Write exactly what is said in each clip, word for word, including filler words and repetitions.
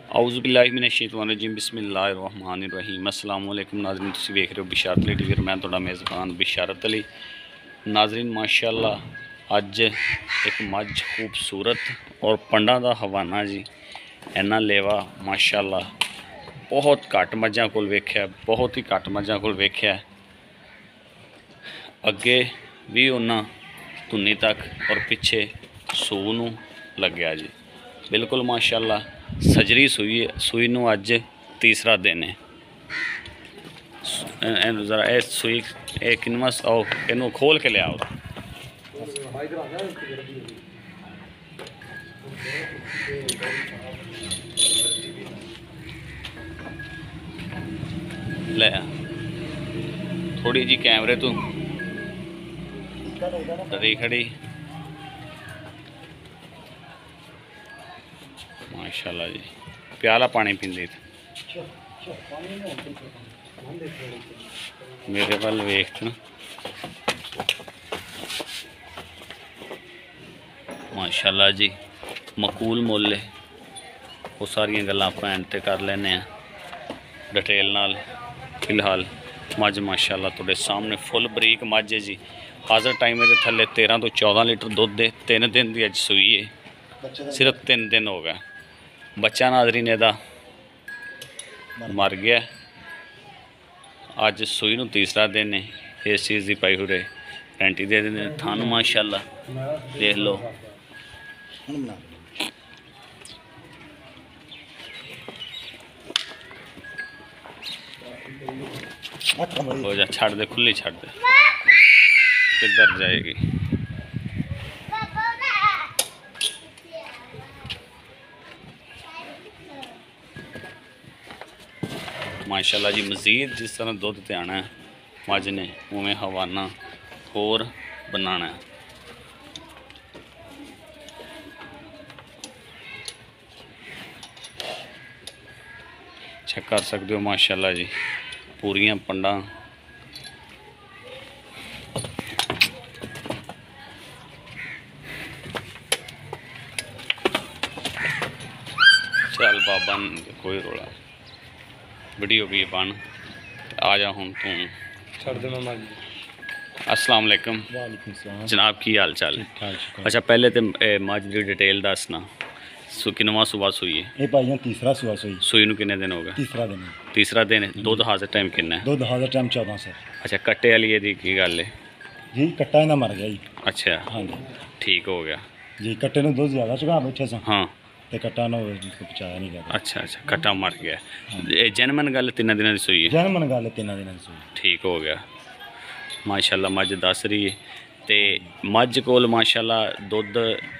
औज़ुबिल्लाहिमिनश्शैतानिर्रजीम बिस्मिल्लाहिर्रहमानिर्रहीम। अस्सलाम वालेकुम नाज़रीन, तुसीं वेख रहे हो बिशारत अली टीवी। मैं तुहाडा मेज़बान बिशारत अली। नाज़रीन माशाअल्लाह अज एक मझ खूबसूरत और पंडा दा हवाना जी। इन्ना लेवा माशाअल्लाह बहुत घट मझां कोल वेख्या, बहुत ही घट मझां कोल वेख्या। अगे भी उन्हां धुन्नी तक और पिछे सूह नूं लग्या जी। बिल्कुल माशाअल्लाह सजरी सूई सूई नूं अज तीसरा दिन है। जरा ए सूई ए किनवा आओ इनू खोल के लिया ले थोड़ी जी कैमरे तो डरी खड़ी माशाअल्लाह जी। प्याला पानी पींदी मेरे वाल वेख ना माशाअल्लाह जी। मकूल मुल है वो सारिया गल्लां आपां एंड ते कर लैने डिटेल नाल। फिलहाल मझ माशाअल्लाह तुहाडे सामने फुल बरीक मझ है जी। हाज़र टाइम ये थले तेरह तो चौदह लीटर दुध है। तीन दिन की अज सूई है, सिर्फ तीन दिन हो गए। बच्चा नाज़रीन इहदा मर गया। अज सूई नूं तीसरा दिन है। इस चीज़ की पाई हुरे गारंटी दे देंगे। थानू माशाअल्लाह देख लो हो जा, छड़ दे, खुली छड़ दे, किधर जाएगी। माशाअल्लाह जी। मज़ीद जिस तरह दुध ते आना है मझ ने उवें हवाना होर बनाना है। चेक कर सकते हो माशाअल्लाह जी पूरियां पंडा। चल बाबा कोई रोला वीडियो भी बन आ जा हूँ तू छड़ दे। अस्सलाम वालेकुम जनाब, की हाल चाल है? अच्छा पहले तो मझ की डिटेल दसना सु किनवा सुबह सूई है? भाई तीसरा सुबह सूई। सूई नूं किन्ने दिन हो गए? तीसरा दिन। तीसरा दिन है। दुध हाज़र टाइम किन्ना है? दुध हाज़र टाइम चौदह सौ। अच्छा कट्टे वाली दी की गल है जी? कट्टा इन्ना मर गया जी। अच्छा हाँ जी ठीक हो गया जी। कट्टे ने दुध ज़्यादा चुका बैठे सन। हाँ ते कट्टा ना पहुँचाया नहीं गया। अच्छा अच्छा कट्टा मर गया। जनमन गल तीन दिन की सूई है? जनमन गल तीन दिन की सूई। ठीक हो गया माशाअल्लाह। मझ दस रही है तो मझ कोल माशाअल्लाह दुध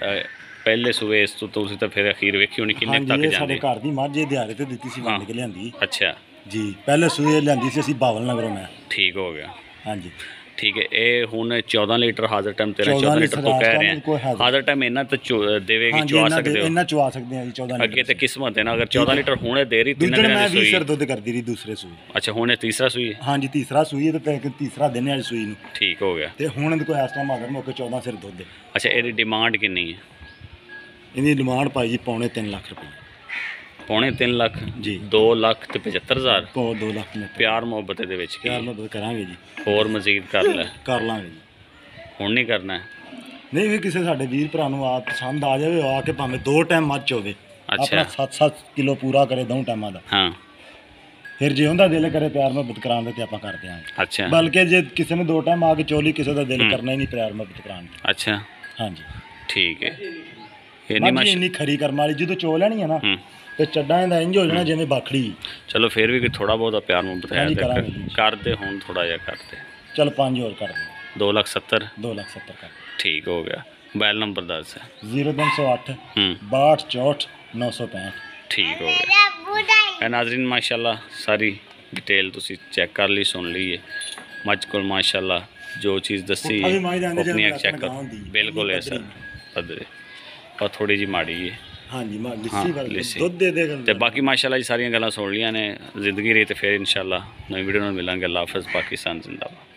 पहले सूए इस तो तुसीं तो फिर अखीर वेखी होनी किन्ने तक जांदी? घर दी मझ दिहाड़े ते दित्ती सी वंड के लियांदी। अच्छा जी पहले सूए लियांदी सी असीं बावल नगरों। मैं ठीक हो गया। हाँ जी ठीक है। ये हुण चौदह लीटर हाज़र टाइम तेरह चौदह लीटर तो कह रहे हैं। हाज़र टाइम इन्ना तो देवेगी चुआ सकते हो? इन्ना चुआ सकते हैं जी चौदह। अगे तो किस्मत है ना, अगर चौदह लीटर हुणे दे रही तीन दिन की सूई दुध करदी रही दूसरे सूई। अच्छा हुणे तीसरा सूई है? हाँ जी तीसरा सूई है तो तीसरा दिन है सूई नूं। ठीक हो गया। ते हुण कोई इस टाइम हाज़र मौके चौदह सिर दुध है। अच्छा इहदी डिमांड कितनी है? इहदी डिमांड पाई जी पौने तीन लाख रुपये। पौने तीन लाख जी? दो लाख तो पचहत्तर हज़ार दो लाख में प्यार मुहब्बत दे विच प्यार मुहब्बत करांगे जी। होर मजीद कर ले कर लांगे जी। हुण नहीं करना है? नहीं भी किसी साडे वीर भरा नूं आ पसंद आ जाए आके भावें दो टाइम मच होवे। अच्छा अपना सत्त सत्त किलो पूरा करे दो टाइमां दा। हाँ फिर जे उनका दिल करे प्यार मुहब्बत कराने दे ते आपां कर देंगे। अच्छा बल्कि जे किसी ने दो टाइम आके चोली किसी का दिल करना ही नहीं प्यार मुहब्बत कराने। अच्छा हाँ जी ठीक है। इन्नी खरी कर्म वाली जो चो लैनी है ना तो चड्डा इंदा इंज हो जाना जिवें बाखड़ी। चलो फिर भी थोड़ा बहुत प्यार मुहब्बत है करते हुण थोड़ा जिहा करते। चल पाँच और कर दे। दो लाख सत्तर दो लाख सत्तर कर। ठीक हो गया। मोबाइल नंबर दस है? जीरो तीन सौ अठ बाहठ चौंठ नौ सौ पैंठ। ठीक हो गया। नाज़रीन माशाअल्लाह सारी डिटेल तुसी चेक कर ली सुन ली है। मझ को माशाअल्लाह जो चीज़ दसी अपनी चेक कर बिल्कुल ऐसा पदरे और थोड़ी जी माड़ी है। हाँ जी हाँ लिसी तो बाकी माशाअल्लाह जी सारिया गल्लां सुन लिया ने। जिंदगी रही तो फिर इंशाअल्लाह नई वीडियो में मिलेंगे। अल्लाह हाफ़िज़। पाकिस्तान जिंदाबाद।